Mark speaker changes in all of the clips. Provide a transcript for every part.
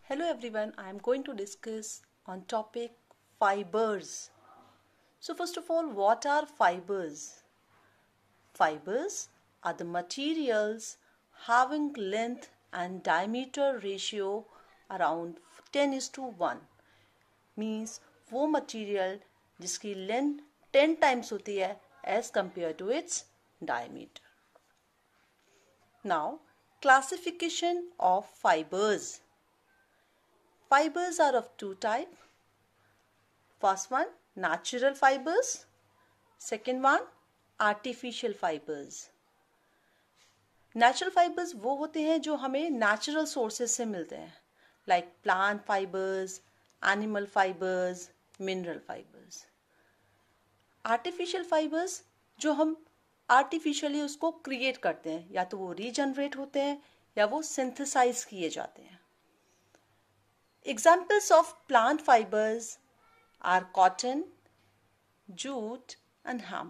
Speaker 1: Hello everyone, I am going to discuss on topic fibers. So first of all, what are fibers? Fibers are the materials having length and diameter ratio around 10:1. Means वो material जिसकी length 10 times होती है as compared to its diameter. Now, classification of fibers. Fibers are of two types. First one, natural fibers. Second one, artificial fibers. Natural fibers वो होते हैं जो हमें natural sources से मिलते हैं, like plant fibers, animal fibers, mineral fibers. Artificial fibers जो हम artificially उसको create करते हैं, या तो वो regenerate होते हैं या वो synthesize किए जाते हैं. Examples of plant fibers are cotton, jute and hemp.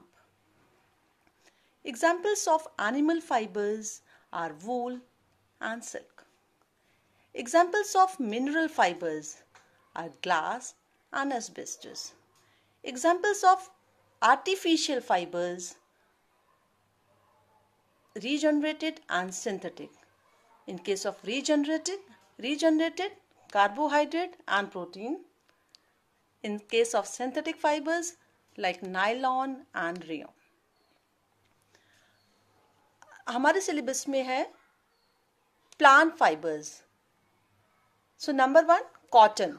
Speaker 1: Examples of animal fibers are wool and silk. Examples of mineral fibers are glass and asbestos. Examples of artificial fibers, regenerated and synthetic. In case of regenerated carbohydrate and protein. In case of synthetic fibers like nylon and rayon. हमारे syllabus में है plant fibers. So number 1, cotton.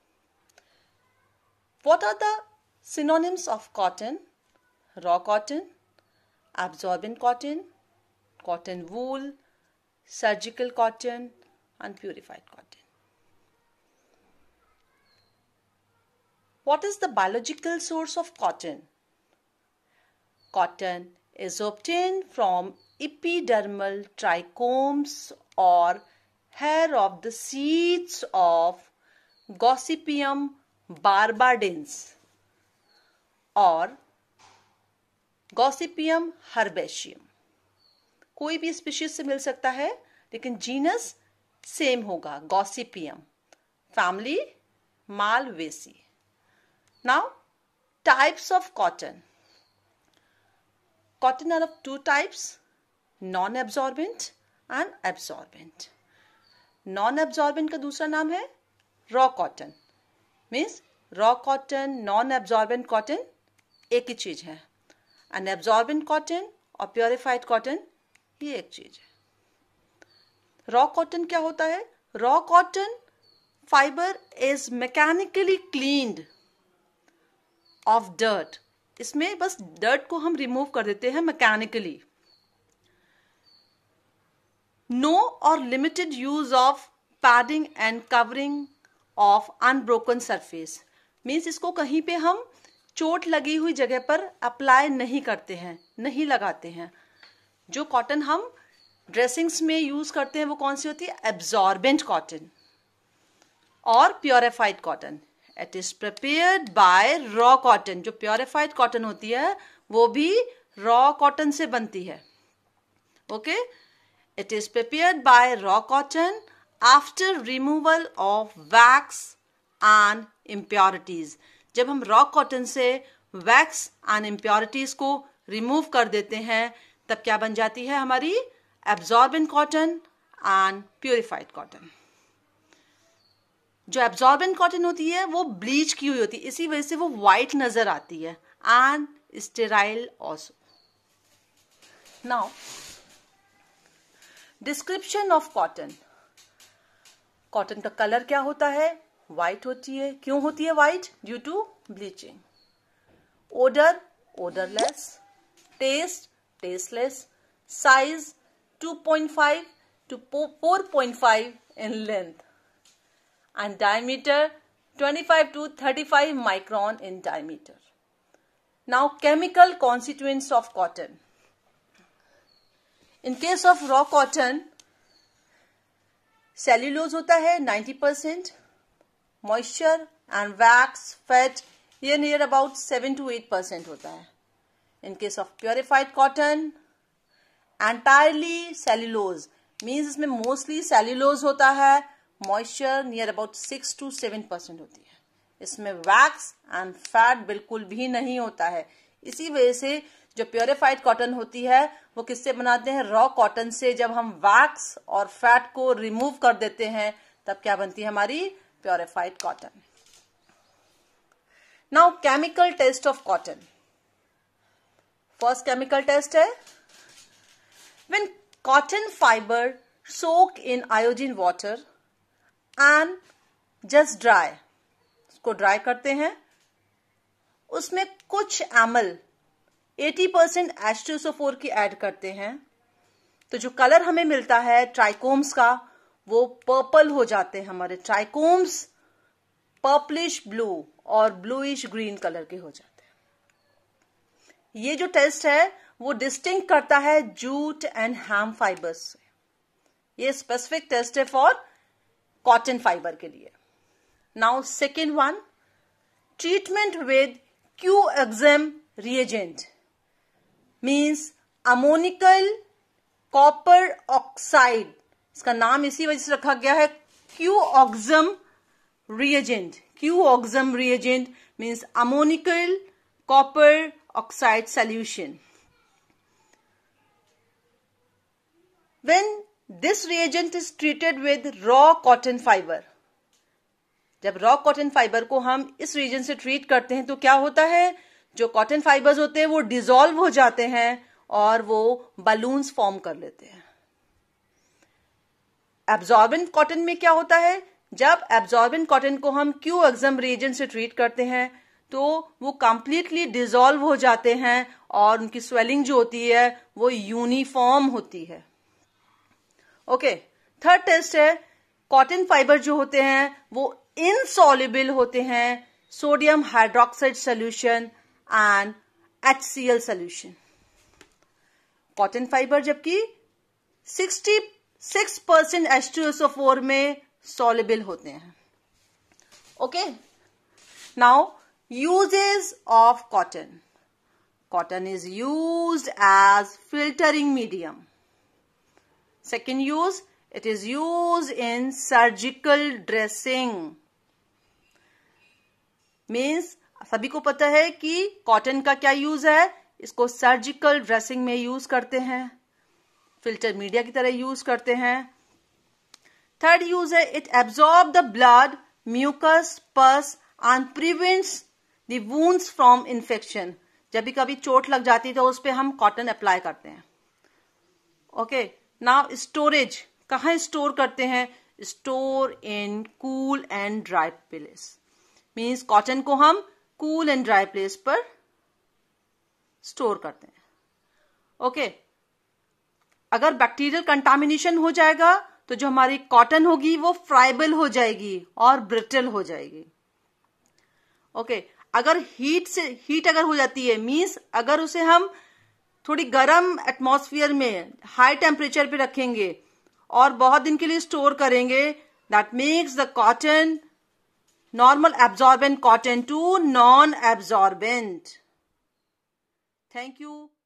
Speaker 1: What are the synonyms of cotton? Raw cotton, absorbent cotton, cotton wool, surgical cotton and purified cotton. What is the biological source of cotton? Cotton is obtained from epidermal trichomes or hair of the seeds of Gossypium barbadens or Gossypium herbaceum. कोई भी species से मिल सकता है, लेकिन genus same होगा, Gossypium. Family Malvaceae. Now, types of cotton. Cotton are of two types, non-absorbent and absorbent. Non-absorbent का दूसरा नाम है raw cotton. Means raw cotton, non-absorbent cotton एक ही चीज है. And absorbent cotton और purified cotton ये एक चीज है. Raw cotton क्या होता है? Raw cotton fiber is mechanically cleaned of dirt. इसमें बस dirt को हम remove कर देते हैं mechanically. No or limited use of padding and covering of unbroken surface. Means इसको कहीं पे हम चोट लगी हुई जगह पर अप्लाई नहीं करते हैं, नहीं लगाते हैं. जो कॉटन हम ड्रेसिंग्स में यूज करते हैं वो कौन सी होती है? एब्जॉर्बेंट कॉटन और purified cotton. It is prepared by raw cotton. जो purified cotton होती है वो भी raw cotton से बनती है. Okay? It is prepared by raw cotton after removal of wax and impurities. जब हम raw cotton से wax and impurities को remove कर देते हैं तब क्या बन जाती है हमारी absorbent cotton and purified cotton. जो एब्जॉर्बेंट कॉटन होती है वो ब्लीच की हुई होती है, इसी वजह से वो वाइट नजर आती है and sterile also. Now description of cotton. Cotton का कलर क्या होता है? वाइट होती है. क्यों होती है white? Due to bleaching. Odour odourless. Taste tasteless. Size 2.5 to 4.5 in length. And diameter 25 to 35 micron in diameter. Now, chemical constituents of cotton. In case of raw cotton, cellulose होता है 90%, moisture and wax, fat near about 7 to 8% होता है. In case of purified cotton, entirely cellulose means इसमें mostly cellulose होता है, moisture near about 6 to 7% होती है। इसमें वैक्स एंड फैट बिल्कुल भी नहीं होता है। इसी वजह से जो प्योरिफाइड कॉटन होती है वो किससे बनाते हैं? रॉ कॉटन से। जब हम वैक्स और फैट को रिमूव कर देते हैं तब क्या बनती है हमारी? Purified cotton. Now chemical test of cotton. First chemical test है when cotton fibre soak in iodine water and just dry, उसको ड्राई करते हैं, उसमें कुछ एमएल 80% H2SO4 की ऐड करते हैं, तो जो कलर हमें मिलता है ट्राइकोम्स का वो पर्पल हो जाते हैं। हमारे ट्राइकोम्स पर्पलिश ब्लू और ब्लूइश ग्रीन कलर के हो जाते हैं। ये जो टेस्ट है वो डिस्टिंक्ट करता है जूट एंड हैम फाइबर्स से। ये स्पेसिफिक टेस्ट है फॉर कॉटन फाइबर के लिए। Now second one, treatment with cuoxam reagent means ammoniacal copper oxide. इसका नाम इसी वजह से रखा गया है cuoxam reagent. Cuoxam reagent means ammoniacal copper oxide solution. When this reagent is treated with raw cotton fiber, जब रॉ कॉटन फाइबर को हम इस रीजन से ट्रीट करते हैं तो क्या होता है? जो कॉटन फाइबर्स होते हैं वो डिसॉल्व हो जाते हैं और वो बलून्स फॉर्म कर लेते हैं। एब्जॉर्बेंट कॉटन में क्या होता है? जब एब्जॉर्बेंट कॉटन को हम क्यूएक्सएम रिएजेंट से ट्रीट करते हैं तो वो कंप्लीटली डिसॉल्व हो जाते हैं और उनकी स्वेलिंग जो होती है वो यूनिफॉर्म होती है। ओके, थर्ड टेस्ट है कॉटन फाइबर जो होते हैं वो इनसॉल्युबल होते हैं sodium hydroxide solution and HCl solution. Cotton fibre जबकि 66% H2SO4 में सॉल्युबल होते हैं। Okay, now uses of cotton. Cotton is used as filtering medium. Second use, it is used in surgical dressing. Means सभी को पता है कि कॉटन का क्या यूज है? इसको सर्जिकल ड्रेसिंग में यूज करते हैं, फिल्टर मीडिया की तरह यूज करते हैं। थर्ड यूज है it absorb the blood, mucus, pus and prevents the wounds from infection. जब भी कभी चोट लग जाती है तो उस पर हम कॉटन अप्लाई करते हैं। ओके, नाउ स्टोरेज कहाँ स्टोर करते हैं? Store in cool and dry place. Means cotton को हम कूल एंड ड्राई प्लेस पर स्टोर करते हैं। ओके, अगर बैक्टीरियल कंटामिनेशन हो जाएगा तो जो हमारी कॉटन होगी वो फ्राइबल हो जाएगी और ब्रिटल हो जाएगी। ओके, अगर हीट अगर हो जाती है, मीन्स अगर उसे हम थोड़ी गर्म एटमॉस्फेयर में हाई टेम्परेचर पे रखेंगे और बहुत दिन के लिए स्टोर करेंगे, that makes the cotton normal absorbent cotton to non absorbent. Thank you.